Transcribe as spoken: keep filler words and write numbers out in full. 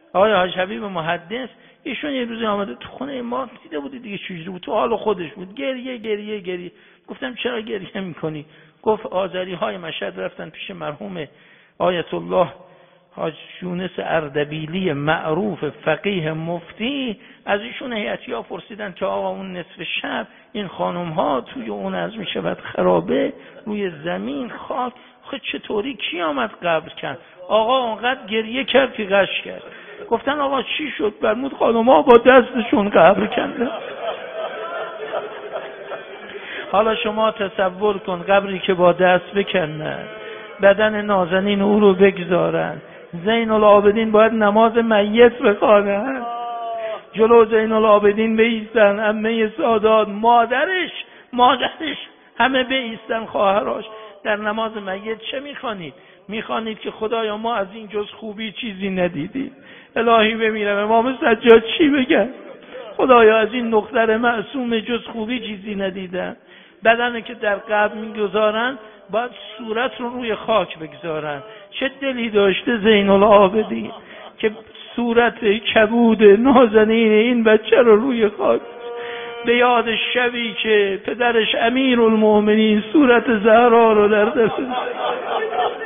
آقای حاج حبیب محدث ایشون یه روزی آمده تو خونه ما، دیده بودی دیگه چجوری بود، تو حال خودش بود، گریه گریه گریه. گفتم چرا گریه میکنی؟ گفت آذری های مشهد رفتن پیش مرحوم آیت الله حاج یونس اردبیلی معروف فقیه مفتی، از ایشون هیئتی‌ها پرسیدن که آقا اون نصف شب این خانم ها توی اون از می شود خرابه روی زمین خاک، خود چطوری کی آمد قبر کرد؟ آقا اونقدر گریه کرد که غش کرد. گفتن آقا چی شد؟ فرمود خانم ها با دستشون قبر کردن. حالا شما تصور کن قبری که با دست بکنن، بدن نازنین او رو بگذارن، زین العابدین باید نماز میت بخوانن، جلو زین العابدین بایستن، عمه سادات مادرش مادرش همه بایستن، خواهرش در نماز میت چه میخوانید؟ میخوانید که خدایا ما از این جز خوبی چیزی ندیدیم، الهی بمیرم امام سجاد چی بگن؟ خدایا از این دختر معصوم جز خوبی چیزی ندیدم. بدنه که در قبر میگذارن باید صورت رو روی خاک بگذارن. چه دلی داشته زین العابدین که صورت کبود نازنین این بچه رو روی خاک، به یاد شبی که پدرش امیرالمومنین صورت زهرا رو در دست